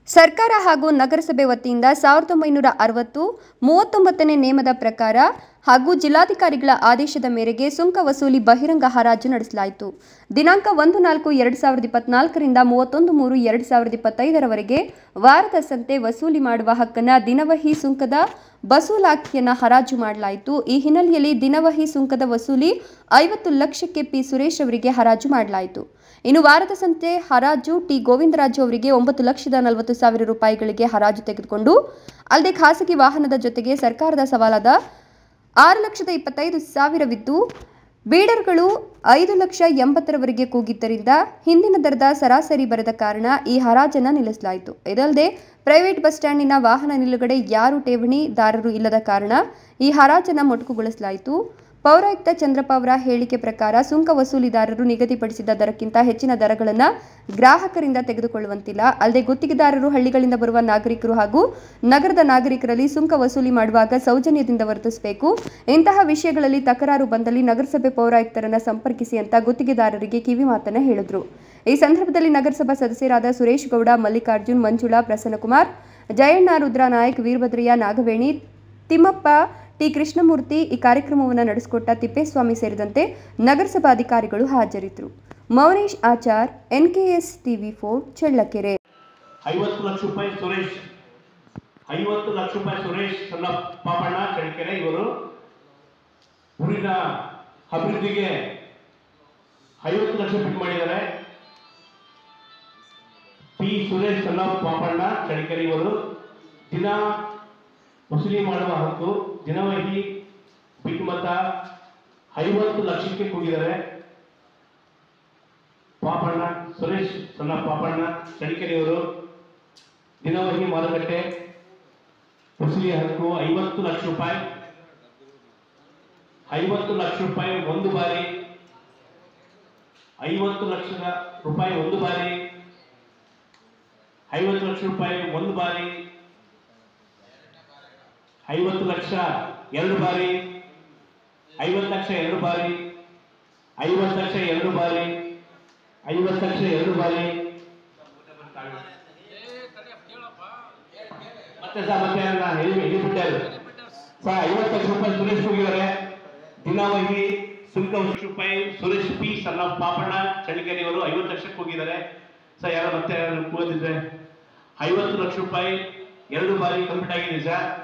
ಸರ್ಕಾರ ಹಾಗೂ ನಗರಸಭೆ ವತಿಯಿಂದ 1960 39ನೇ ನೇಮದ ಪ್ರಕಾರ ಹಾಗೂ ಜಿಲ್ಲಾಧಿಕಾರಿಗಳ ಆದೇಶದ ಮೇರೆಗೆ ಸುಂಕ ವಸೂಲಿ ಬಹಿರಂಗ ಹರಾಜು ನಡೆಸಲಾಯಿತು. ದಿನಾಂಕ 1-4-2024 ರಿಂದ 31-3-2025 ರವರೆಗೆ ವಾರದ ಸಂತೆ ವಸೂಲಿ ಮಾಡುವ ಹಕ್ಕನ್ನು ದಿನವಹಿ ಸುಂಕದ ವಸೂಲಾತಿಯನ್ನು ಹರಾಜು ಮಾಡಲಾಯಿತು. ಈ ಹಿನ್ನೆಲೆಯಲ್ಲಿ ದಿನವಹಿ ಸುಂಕದ ವಸೂಲಿ 50 ಲಕ್ಷಕ್ಕೆ ಪಿ ಸುರೇಶ್ ಅವರಿಗೆ ಹರಾಜು ಮಾಡಲಾಯಿತು. ಇನ್ನು ವಾರದ ಸಂತೆ ಹರಾಜು ಟಿ ಗೋವಿಂದರಾಜು ಅವರಿಗೆ 9,40,000 ರೂಪಾಯಿಗಳಿಗೆ ಹರಾಜು ತೆಗೆದುಕೊಂಡು ಅಲ್ಲದೆ ಖಾಸಗಿ ವಾಹನದ ಜೊತೆಗೆ ಸರ್ಕಾರದ ಸವಾಲಾದ 6,25,000ವಿದ್ದು ಬೀಡರ್ಗಳು 5,80,000 ರವರೆಗೆ ಕೂಗಿದ್ದರಿಂದ ಹಿಂದಿನ ದರದ ಸರಾಸರಿ ಬರದ ಕಾರಣ ಈ ಹರಾಜನ್ನು ನಿಲ್ಲಿಸಲಾಯಿತು. ಇದಲ್ಲದೆ ಪ್ರೈವೇಟ್ ಬಸ್ ಸ್ಟ್ಯಾಂಡಿನ ವಾಹನ ನಿಲುಗಡೆ ಯಾರು ಠೇವಣಿದಾರರು ಇಲ್ಲದ ಕಾರಣ ಈ ಹರಾಜನ್ನು ಮೊಟಕುಗೊಳಿಸಲಾಯಿತು. ಪೌರಾಯುಕ್ತ ಚಂದ್ರಪ್ಪ ಅವರ ಹೇಳಿಕೆ ಪ್ರಕಾರ ಸುಂಕ ವಸೂಲಿದಾರರು ನಿಗದಿಪಡಿಸಿದ ದರಕ್ಕಿಂತ ಹೆಚ್ಚಿನ ದರಗಳನ್ನು ಗ್ರಾಹಕರಿಂದ ತೆಗೆದುಕೊಳ್ಳುವಂತಿಲ್ಲ. ಅಲ್ಲದೆ ಗುತ್ತಿಗೆದಾರರು ಹಳ್ಳಿಗಳಿಂದ ಬರುವ ನಾಗರಿಕರು ಹಾಗೂ ನಗರದ ನಾಗರಿಕರಲ್ಲಿ ಸುಂಕ ವಸೂಲಿ ಮಾಡುವಾಗ ಸೌಜನ್ಯದಿಂದ ವರ್ತಿಸಬೇಕು. ಇಂತಹ ವಿಷಯಗಳಲ್ಲಿ ತಕರಾರು ಬಂದಲ್ಲಿ ನಗರಸಭೆ ಪೌರಾಯುಕ್ತರನ್ನು ಸಂಪರ್ಕಿಸಿ ಅಂತ ಗುತ್ತಿಗೆದಾರರಿಗೆ ಕಿವಿ ಮಾತನ್ನು ಹೇಳಿದರು. ಈ ಸಂದರ್ಭದಲ್ಲಿ ನಗರಸಭಾ ಸದಸ್ಯರಾದ ಸುರೇಶ್ ಗೌಡ, ಮಲ್ಲಿಕಾರ್ಜುನ್, ಮಂಜುಳಾ, ಪ್ರಸನ್ನಕುಮಾರ್, ಜಯಣ್ಣ, ರುದ್ರನಾಯಕ್, ವೀರಭದ್ರಯ್ಯ, ನಾಗವೇಣಿ, ತಿಮ್ಮಪ್ಪ, ಟಿ ಕೃಷ್ಣಮೂರ್ತಿ, ಈ ಕಾರ್ಯಕ್ರಮವನ್ನು ನಡೆಸಿಕೊಟ್ಟ ತಿಪ್ಪೇಸ್ವಾಮಿ ಸೇರಿದಂತೆ ನಗರಸಭಾ ಅಧಿಕಾರಿಗಳು ಹಾಜರಿದ್ದರು. Mounesh Achar, NKS TV4, Challakere. 50 ಲಕ್ಷ ರೂಪಾಯಿ ಸುರೇಶ್, 50 ಲಕ್ಷ ರೂಪಾಯಿ ಸುರೇಶ್ ಪಾಪಣ್ಣ ಚಳ್ಳಕೆರೆ ಇವರು ಊರಿನ ಅಭಿವೃದ್ಧಿಗೆ 50 ಲಕ್ಷ ಬಿಟ್ ಮಾಡಿದ್ದಾರೆ. ಪಿ ಸುರೇಶ್ ಪಾಪಣ್ಣ ಚಳ್ಳಕೆರೆ ಇವರು ದಿನ ವಸೂಲಿ ಮಾಡುವ ಹಕ್ಕು ದಿನವಹಿ ಬಿಟ್ಟು ಮೊತ್ತ 50 ಲಕ್ಷಕ್ಕೆ ಕೂಗಿದ್ದಾರೆ. ಪಾಪಣ್ಣ ಸುರೇಶ್ ಪಾಪಣ್ಣ ಚಳ್ಳಕೆರೆಯವರು ದಿನವಹಿ ಮಾರುಕಟ್ಟೆ ವಸೂಲಿ ಹಕ್ಕು 50 ಲಕ್ಷ ರೂಪಾಯಿ. 50 ಲಕ್ಷ ರೂಪಾಯಿ ಒಂದು ಬಾರಿ, 50 ಲಕ್ಷ ರೂಪಾಯಿ ಒಂದು ಬಾರಿ, 50 ಲಕ್ಷ ರೂಪಾಯಿ ಒಂದು ಬಾರಿ, 50 ಲಕ್ಷ ಎರಡು ಬಾರಿ, 50 ಲಕ್ಷ ಎರಡು ಬಾರಿ, 50 ಲಕ್ಷ ಎರಡು ಬಾರಿ, 50 ಲಕ್ಷ ಎರಡು ಬಾರಿ, ಮತ್ತೆ ಹೇಳಿಬಿಟ್ಟಾರೆ. 50 ಲಕ್ಷ ರೂಪಾಯಿ ಸುರೇಶ್ ಹೋಗಿದ್ದಾರೆ. ದಿನವಹಿ ಸುಂಕ ರೂಪಾಯಿ ಸುರೇಶ್ ಪಿ ಪಾಪಣ್ಣ ಚಳ್ಳಕೆರೆಯವರು 50 ಲಕ್ಷಕ್ಕೆ ಹೋಗಿದ್ದಾರೆ. ಯಾರು ಮತ್ತೆ ಕೂದಿದ್ರೆ 50 ಲಕ್ಷ ರೂಪಾಯಿ ಎರಡು ಬಾರಿ ಕಂಪ್ಲೀಟ್ ಆಗಿದೆ ಸರ್.